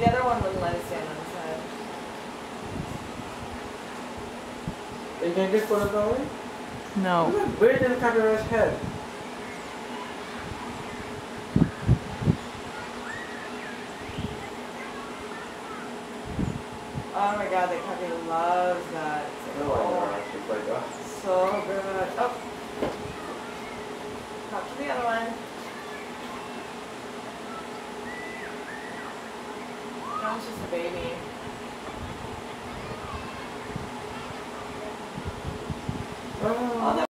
The other one wouldn't let it stand on his head. You can't just put it that way? No. Look bigger than Capybara's head. Oh my god, that puppy loves that. No, I know. It's like that. So good. Oh. Hop to the other one. John's just a baby. Oh. Oh,